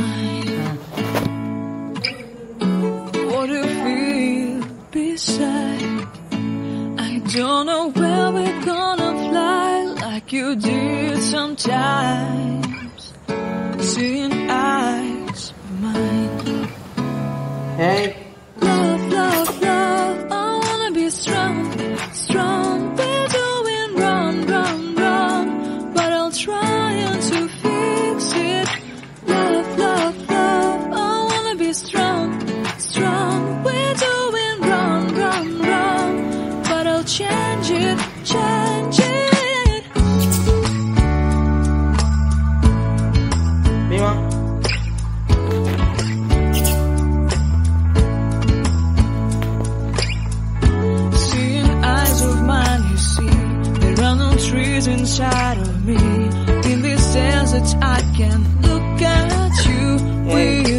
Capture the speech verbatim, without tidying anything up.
mine. What do you feel beside? I don't know where we're gonna fly like you did sometimes. Seeing eyes of mine. Hey. Love, love, love, I wanna be strong, strong. We're doing wrong, wrong, wrong, but I'll try to fix it. Love, love, love, I wanna be strong, strong. We're doing wrong, wrong, wrong, but I'll change it, change it. Mima. Trees inside of me. In this desert I can look at you. We